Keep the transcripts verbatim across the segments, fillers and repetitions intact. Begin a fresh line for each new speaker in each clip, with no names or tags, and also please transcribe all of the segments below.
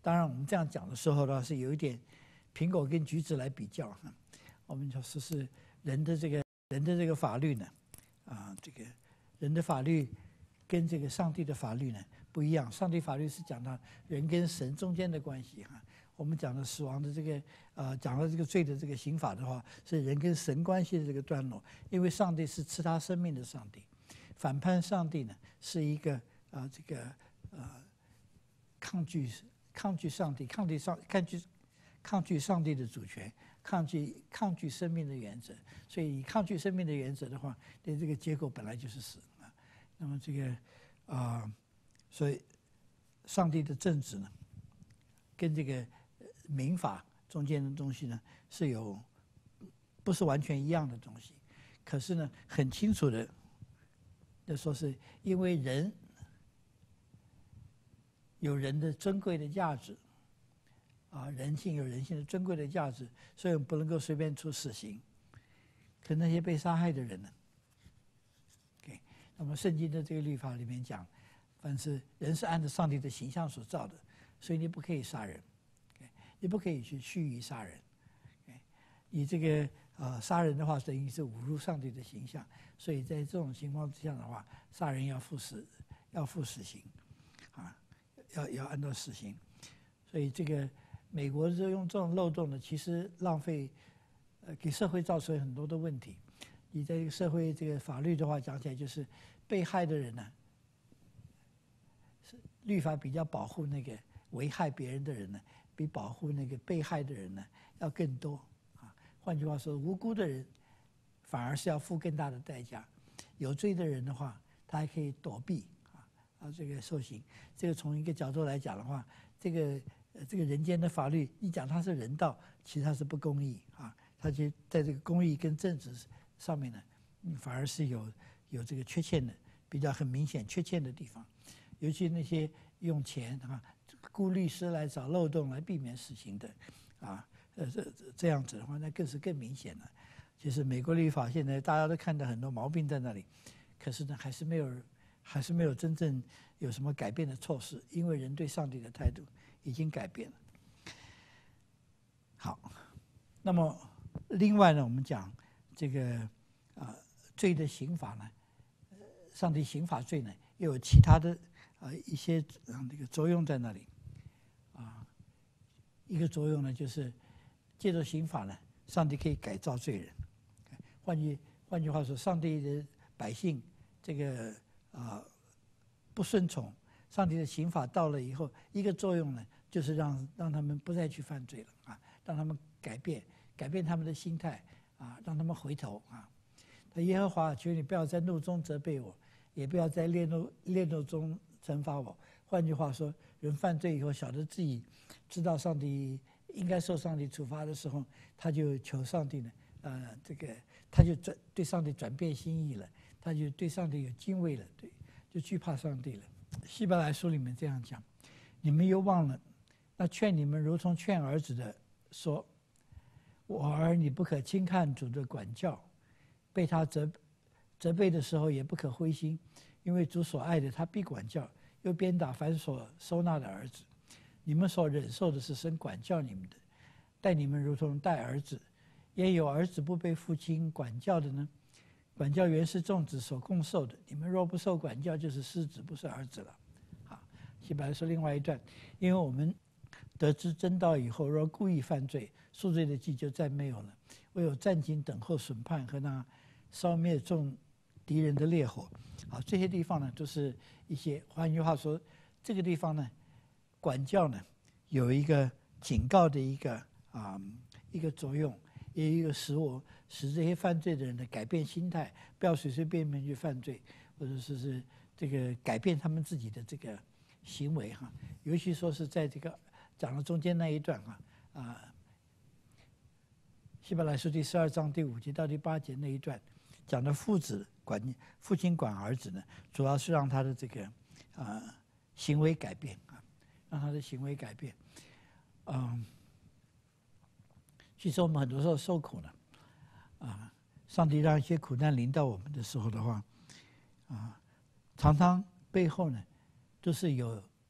当然，我们这样讲的时候呢，是有一点苹果跟橘子来比较哈。我们就说是人的这个人的这个法律呢，啊，这个人的法律跟这个上帝的法律呢不一样。上帝法律是讲到人跟神中间的关系哈。我们讲的死亡的这个呃，讲到这个罪的这个刑法的话，是人跟神关系的这个段落。因为上帝是赐他生命的上帝，反叛上帝呢是一个啊、呃、这个呃抗拒。抗拒上帝，抗拒上抗拒抗拒上帝的主权，抗拒抗拒生命的原则。所以，抗拒生命的原则的话，对这个结果本来就是死啊。那么这个啊、呃，所以上帝的政治呢，跟这个民法中间的东西呢，是有不是完全一样的东西。可是呢，很清楚的，就说是因为人。有人的珍贵的价值，啊，人性有人性的珍贵的价值，所以我们不能够随便处死刑。可那些被杀害的人呢 ？OK， 那么圣经的这个律法里面讲，凡是人是按照上帝的形象所造的，所以你不可以杀人， okay， 你不可以去蓄意杀人。Okay， 你这个呃杀人的话，等于是侮辱上帝的形象，所以在这种情况之下的话，杀人要负死要负死刑，啊。要要按照死刑，所以这个美国就用这种漏洞呢，其实浪费，呃，给社会造成很多的问题。你在这个社会这个法律的话讲起来，就是被害的人呢，是律法比较保护那个危害别人的人呢，比保护那个被害的人呢要更多啊。换句话说，无辜的人反而是要付更大的代价，有罪的人的话，他还可以躲避。啊，这个受刑，这个从一个角度来讲的话，这个呃这个人间的法律，你讲它是人道，其实它是不公义啊。它就在这个公义跟正直上面呢，嗯，反而是有有这个缺陷的，比较很明显缺陷的地方。尤其那些用钱啊雇律师来找漏洞来避免死刑的，啊，呃这这样子的话，那更是更明显了。其实美国律法现在大家都看到很多毛病在那里，可是呢还是没有。还是没有真正有什么改变的措施，因为人对上帝的态度已经改变了。好，那么另外呢，我们讲这个啊、呃、罪的刑法呢，上帝刑法罪呢又有其他的啊、呃、一些嗯这个作用在那里啊。一个作用呢就是借助刑法呢，上帝可以改造罪人。换句换句话说，上帝的百姓这个。啊，不顺从上帝的刑法到了以后，一个作用呢，就是让让他们不再去犯罪了啊，让他们改变改变他们的心态啊，让他们回头啊。那耶和华，求你不要在怒中责备我，也不要在烈怒烈怒中惩罚我。换句话说，人犯罪以后，晓得自己知道上帝应该受上帝处罚的时候，他就求上帝呢，呃，这个他就转对上帝转变心意了。他就对上帝有敬畏了，对，就惧怕上帝了。希伯来书里面这样讲：你们又忘了，那劝你们如同劝儿子的说：“我儿，你不可轻看主的管教，被他责责备的时候也不可灰心，因为主所爱的，他必管教，又鞭打凡所收纳的儿子。你们所忍受的是神管教你们的，待你们如同待儿子。也有儿子不被父亲管教的呢。”管教原是众子所共受的，你们若不受管教，就是失子，不是儿子了。好，希伯来说另外一段，因为我们得知真道以后，若故意犯罪，赎罪的祭就再没有了，唯有暂停等候审判和那烧灭众敌人的烈火。好，这些地方呢，都是一些，换句话说，这个地方呢，管教呢，有一个警告的一个啊、嗯、一个作用。也有一个使我使这些犯罪的人呢改变心态，不要随随便便去犯罪，或者说是这个改变他们自己的这个行为哈。尤其说是在这个讲了中间那一段哈啊，希伯来书第十二章第五节到第八节那一段，讲的父子管父亲管儿子呢，主要是让他的这个啊行为改变啊，让他的行为改变，嗯。其实我们很多时候受苦呢，啊，上帝让一些苦难临到我们的时候的话，啊，常常背后呢，都是有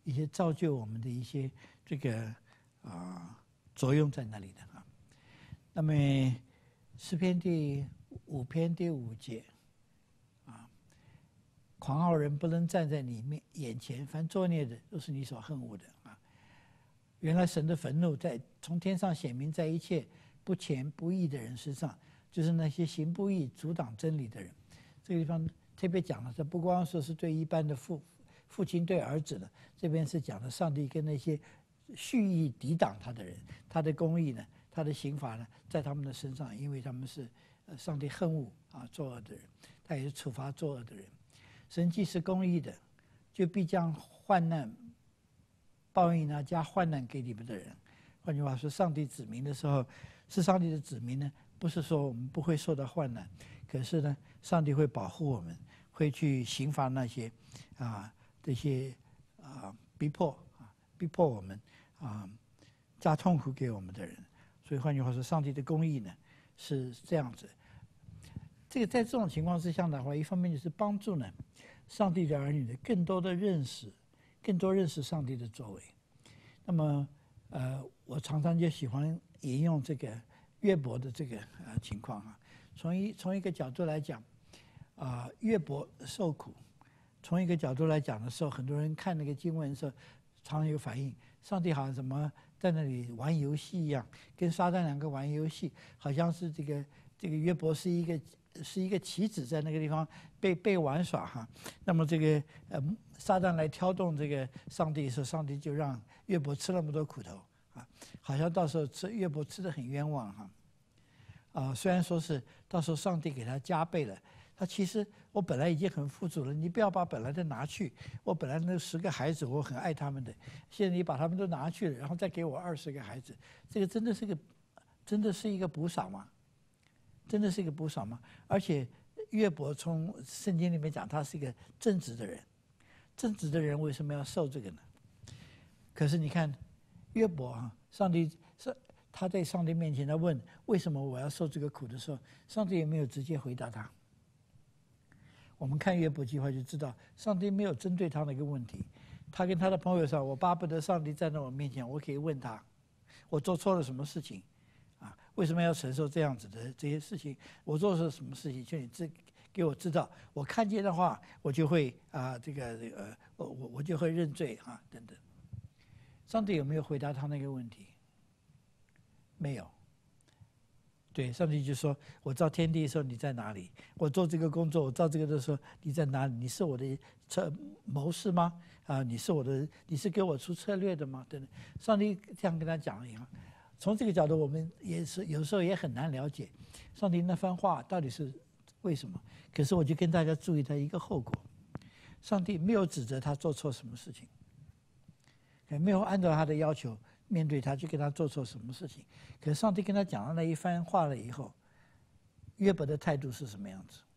一些造就我们的一些这个啊、呃、作用在那里的啊。那么诗篇第五篇第五节啊，狂傲人不能站在你面眼前，凡作孽的都是你所恨恶的啊。原来神的愤怒在从天上显明在一切不虔不义的人身上，就是那些行不义阻挡真理的人。这个地方特别讲了，这不光说是对一般的父父亲对儿子的，这边是讲的上帝跟那些蓄意抵挡他的人，他的公义呢，他的刑罚呢，在他们的身上，因为他们是上帝恨恶啊作恶的人，他也是处罚作恶的人。神既是公义的，就必将患难报应啊，加患难给你们的人。换句话说，上帝子民的时候，是上帝的子民呢，不是说我们不会受到患难，可是呢，上帝会保护我们，会去刑罚那些啊这些啊逼迫啊逼迫我们啊加痛苦给我们的人。所以换句话说，上帝的公义呢是这样子。这个在这种情况之下的话，一方面就是帮助呢上帝的儿女呢更多的认识，更多认识上帝的作为。那么呃，我常常就喜欢引用这个约伯的这个呃情况啊。从一从一个角度来讲，啊、呃，约伯受苦；从一个角度来讲的时候，很多人看那个经文的时候，常常有反应，上帝好像怎么在那里玩游戏一样，跟撒旦两个玩游戏，好像是这个这个约伯是一个是一个棋子，在那个地方被被玩耍哈。那么这个呃撒旦来挑动这个上帝的时候，上帝就让约伯吃那么多苦头啊，好像到时候吃约伯吃得很冤枉哈。啊，虽然说是到时候上帝给他加倍了，他其实我本来已经很富足了，你不要把本来的拿去。我本来那十个孩子，我很爱他们的，现在你把他们都拿去了，然后再给我二十个孩子，这个真的是个，真的是一个补赏吗？真的是一个补赏吗？而且约伯从圣经里面讲，他是一个正直的人，正直的人为什么要受这个呢？可是你看约伯啊，上帝是。他在上帝面前，他问为什么我要受这个苦的时候，上帝也没有直接回答他。我们看约伯记的话就知道，上帝没有针对他那个问题。他跟他的朋友说：“我巴不得上帝站在我面前，我可以问他，我做错了什么事情，啊，为什么要承受这样子的这些事情？我做了什么事情，求你知给我知道。我看见的话，我就会啊，这个呃，我我我就会认罪啊，等等。”上帝有没有回答他那个问题？没有。对，上帝就说：“我造天地的时候你在哪里？我做这个工作，我造这个的时候你在哪里？你是我的策谋士吗？啊，你是我的，你是给我出策略的吗？等等。”上帝这样跟他讲了以后，从这个角度，我们也是有时候也很难了解上帝那番话到底是为什么。可是我就跟大家注意到一个后果：上帝没有指责他做错什么事情，也没有按照他的要求。面对他，就跟他做错什么事情？可是上帝跟他讲了那一番话了以后，约伯的态度是什么样子？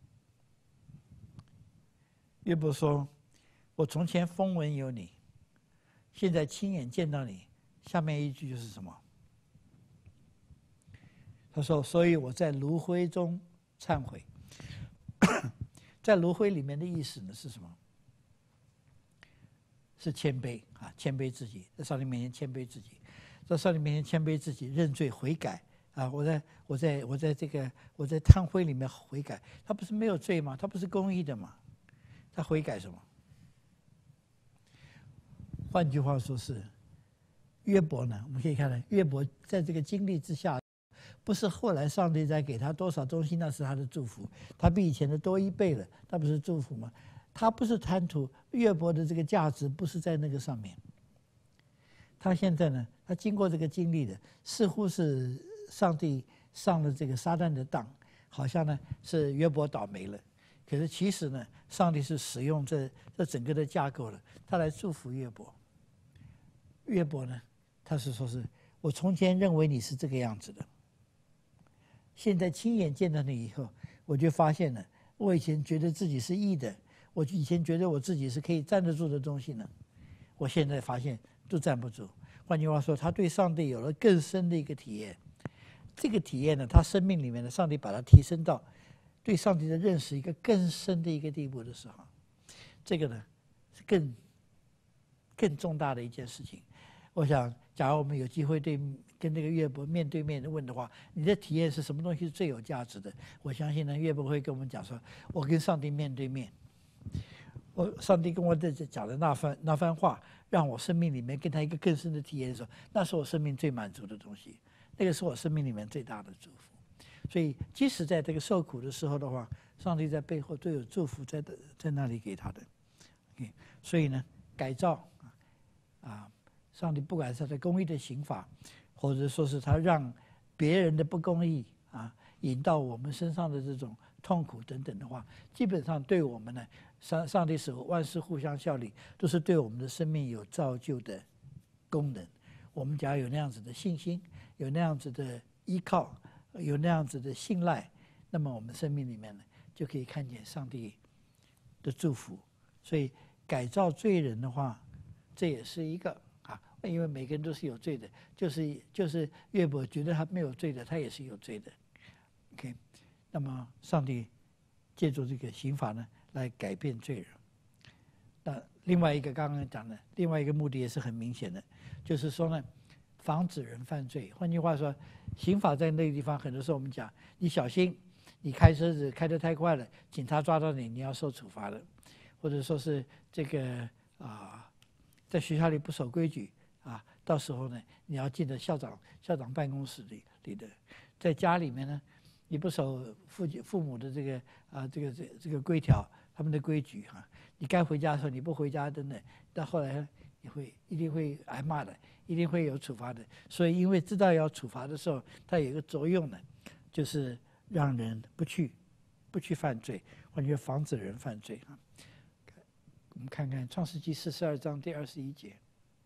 约伯说：“我从前风闻有你，现在亲眼见到你。”下面一句就是什么？他说：“所以我在炉灰中忏悔。”在炉灰里面的意思呢是什么？是谦卑啊，谦卑自己，在上帝面前谦卑自己，在上帝面前谦卑自己，认罪悔改啊！我在我在我在这个我在炭灰里面悔改，他不是没有罪吗？他不是公义的吗？他悔改什么？换句话说是，约伯呢？我们可以看到，约伯在这个经历之下，不是后来上帝在给他多少东西，那是他的祝福，他比以前的多一倍了，那不是祝福吗？他不是贪图约伯的这个价值，不是在那个上面。他现在呢，他经过这个经历的，似乎是上帝上了这个撒旦的当，好像呢是约伯倒霉了。可是其实呢，上帝是使用这这整个的架构了，他来祝福约伯。约伯呢，他是说是我从前认为你是这个样子的，现在亲眼见到你以后，我就发现了，我以前觉得自己是义的。我以前觉得我自己是可以站得住的东西呢，我现在发现都站不住。换句话说，他对上帝有了更深的一个体验。这个体验呢，他生命里面的上帝把他提升到对上帝的认识一个更深的一个地步的时候，这个呢是更更重大的一件事情。我想，假如我们有机会对跟这个约伯面对面的问的话，你的体验是什么东西是最有价值的？我相信呢，约伯会跟我们讲说，我跟上帝面对面，我上帝跟我在讲的那番那番话，让我生命里面跟他一个更深的体验的时候，那是我生命最满足的东西，那个是我生命里面最大的祝福。所以，即使在这个受苦的时候的话，上帝在背后都有祝福在的在那里给他的。Okay, 所以呢，改造啊。上帝不管是他的公义的刑罚，或者说是他让别人的不公义啊引到我们身上的这种痛苦等等的话，基本上对我们呢，上上帝使万事互相效力，都是对我们的生命有造就的功能。我们假如有那样子的信心，有那样子的依靠，有那样子的信赖，那么我们生命里面呢，就可以看见上帝的祝福。所以改造罪人的话，这也是一个。因为每个人都是有罪的，就是就是约伯觉得他没有罪的，他也是有罪的。OK， 那么上帝借助这个刑罚呢，来改变罪人。那另外一个刚刚讲的另外一个目的也是很明显的，就是说呢，防止人犯罪。换句话说，刑法在那个地方，很多时候我们讲，你小心，你开车子开得太快了，警察抓到你，你要受处罚的，或者说是这个啊，在学校里不守规矩。啊，到时候呢，你要进的校长校长办公室里里的，在家里面呢，你不守父父母的这个啊这个这这个规条，他们的规矩哈、啊，你该回家的时候你不回家等等，到后来你会一定会挨骂的，一定会有处罚的。所以因为知道要处罚的时候，它有一个作用呢，就是让人不去不去犯罪，或者防止人犯罪啊。我们看看创世纪四十二章第二十一节。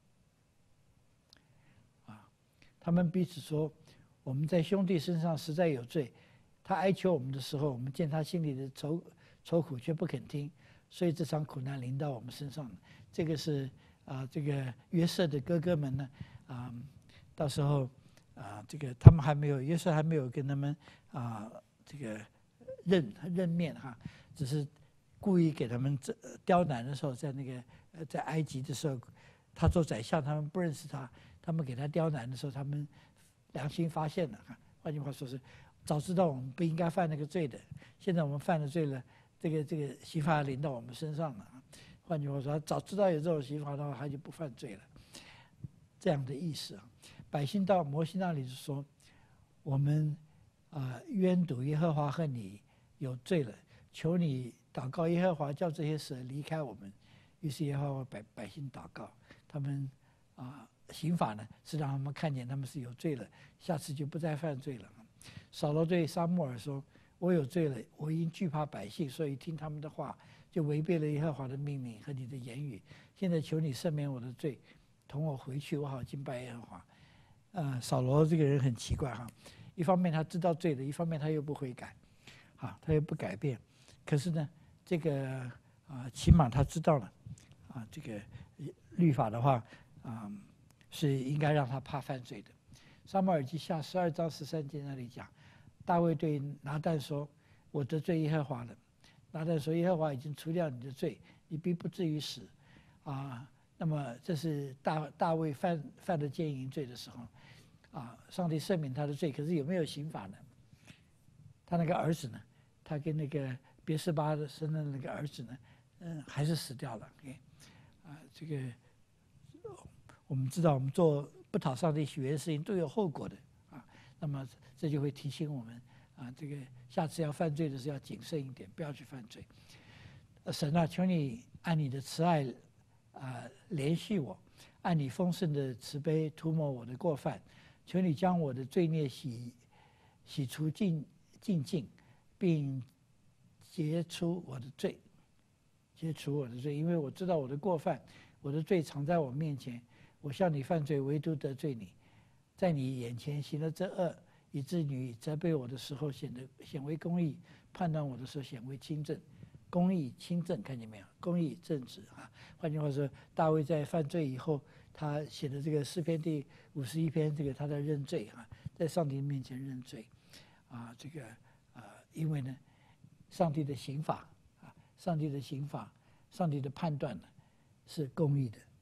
他们彼此说：“我们在兄弟身上实在有罪。他哀求我们的时候，我们见他心里的愁愁苦，却不肯听，所以这场苦难临到我们身上。”这个是啊、呃，这个约瑟的哥哥们呢啊、呃，到时候啊、呃，这个他们还没有约瑟还没有跟他们啊、呃、这个认认面哈，只是故意给他们这刁难的时候，在那个呃在埃及的时候，他做宰相，他们不认识他。他们给他刁难的时候，他们良心发现了。换句话说是，早知道我们不应该犯那个罪的，现在我们犯了罪了，这个这个刑罚临到我们身上了。换句话说，早知道有这种刑罚的话，他就不犯罪了。这样的意思啊，百姓到摩西那里是说，我们啊、呃、冤赌耶和华和你有罪了，求你祷告耶和华，叫这些蛇离开我们。于是耶和华百百姓祷告，他们啊。呃刑法呢是让他们看见他们是有罪了，下次就不再犯罪了。扫罗对撒母耳说：“我有罪了，我因惧怕百姓，所以听他们的话，就违背了耶和华的命令和你的言语。现在求你赦免我的罪，同我回去，我好敬拜耶和华。”呃，扫罗这个人很奇怪哈，一方面他知道罪的，一方面他又不悔改，啊，他又不改变。可是呢，这个啊，起码他知道了啊，这个律法的话啊。是应该让他怕犯罪的。撒母耳记下十二章十三节那里讲，大卫对拿但说：“我得罪耶和华了。”拿但说：“耶和华已经除掉你的罪，你必不至于死。”啊，那么这是大大卫犯犯了奸淫罪的时候，啊，上帝赦免他的罪。可是有没有刑罚呢？他那个儿子呢？他跟那个别是巴生的那个儿子呢？嗯，还是死掉了。啊，这个。我们知道，我们做不讨上帝喜悦的事情都有后果的啊。那么这就会提醒我们啊，这个下次要犯罪的时候要谨慎一点，不要去犯罪。神啊，求你按你的慈爱啊怜恤我，按你丰盛的慈悲涂抹我的过犯。求你将我的罪孽洗洗除净净净，并结除我的罪，解除我的罪，因为我知道我的过犯，我的罪藏在我面前。我向你犯罪，唯独得罪你，在你眼前行了这恶，以致你责备我的时候显得显为公义，判断我的时候显为清正。公义清正，看见没有？公义正直啊。换句话说，大卫在犯罪以后，他写的这个诗篇第五十一篇，这个他在认罪啊，在上帝面前认罪啊。这个啊，因为呢，上帝的刑法啊，上帝的刑法，上帝的判断呢是公义的。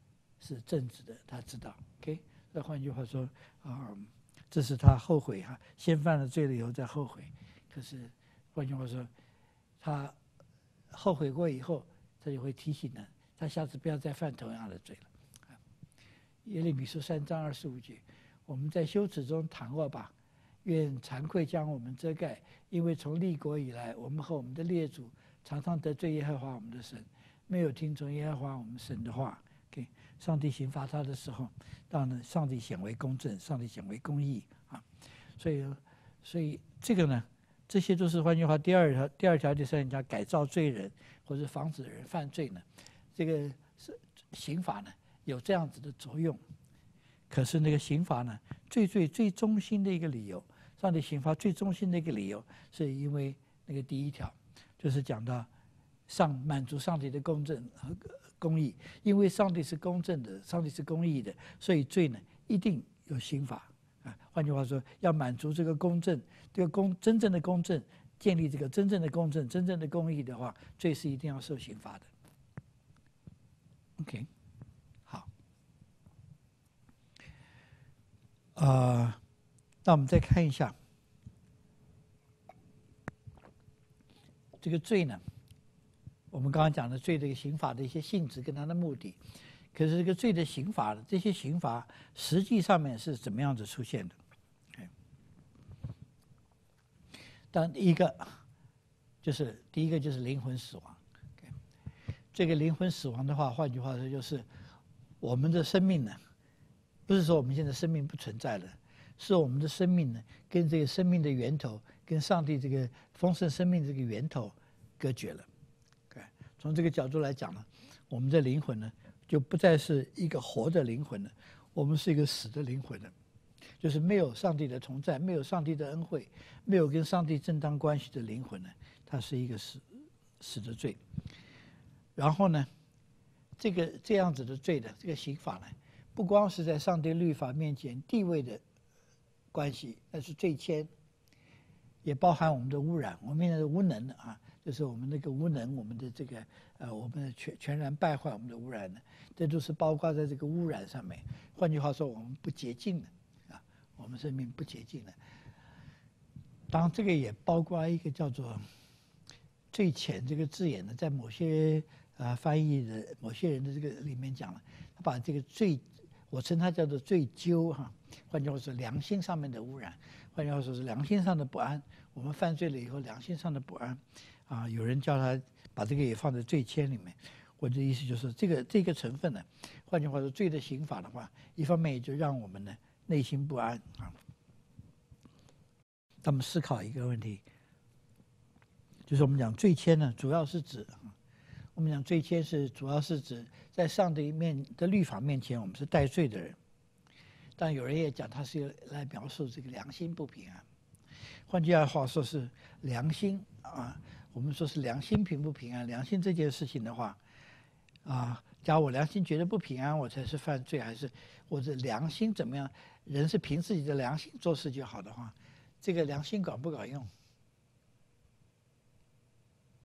是正直的，他知道。OK， 那换句话说啊、呃，这是他后悔哈、啊，先犯了罪了以后再后悔。可是换句话说，他后悔过以后，他就会提醒人，他下次不要再犯同样的罪了。耶利米书三章二十五节，我们在羞耻中躺卧吧，愿惭愧将我们遮盖，因为从立国以来，我们和我们的列祖常常得罪耶和华我们的神，没有听从耶和华我们神的话。给、okay? 上帝刑罚他的时候，当然上帝显为公正，上帝显为公义啊。所以，所以这个呢，这些都是换句话，第二条、第二条、第三条改造罪人或者防止人犯罪呢，这个是刑法呢。有这样子的作用，可是那个刑罚呢，最最最中心的一个理由，上帝刑罚最中心的一个理由，是因为那个第一条，就是讲到上满足上帝的公正和公义，因为上帝是公正的，上帝是公义的，所以罪呢一定有刑罚啊。换句话说，要满足这个公正，这个公真正的公正，建立这个真正的公正、真正的公义的话，罪是一定要受刑罚的。OK。啊、呃，那我们再看一下这个罪呢。我们刚刚讲的罪的刑罚的一些性质跟它的目的，可是这个罪的刑罚的这些刑罚实际上面是怎么样子出现的？当一个就是第一个就是灵魂死亡。这个灵魂死亡的话，换句话说就是我们的生命呢。不是说我们现在生命不存在了，是我们的生命呢，跟这个生命的源头，跟上帝这个丰盛生命这个源头隔绝了。从这个角度来讲呢，我们的灵魂呢，就不再是一个活的灵魂了，我们是一个死的灵魂了，就是没有上帝的同在，没有上帝的恩惠，没有跟上帝正当关系的灵魂呢，它是一个死死的罪。然后呢，这个这样子的罪的这个刑法呢，不光是在上帝律法面前地位的关系，那是罪愆，也包含我们的污染，我们现在的无能啊，就是我们那个无能，我们的这个呃，我们的全全然败坏我们的污染呢，这都是包括在这个污染上面。换句话说，我们不洁净的啊，我们生命不洁净的。当然，这个也包括一个叫做“罪愆”这个字眼呢，在某些啊翻译的某些人的这个里面讲了，他把这个罪。我称它叫做罪疚哈，换句话说，良心上面的污染，换句话说是良心上的不安。我们犯罪了以后，良心上的不安，啊，有人叫他把这个也放在罪愆里面。我的意思就是，这个这个成分呢，换句话说，罪的刑法的话，一方面也就让我们呢内心不安啊。他们思考一个问题，就是我们讲罪愆呢，主要是指。我们讲罪愆是主要是指在上帝面的律法面前，我们是带罪的人。但有人也讲，它是来描述这个良心不平安。换句话说，是良心啊，我们说是良心平不平安？良心这件事情的话，啊，假如我良心觉得不平安，我才是犯罪，还是我的良心怎么样？人是凭自己的良心做事就好的话，这个良心管不管用？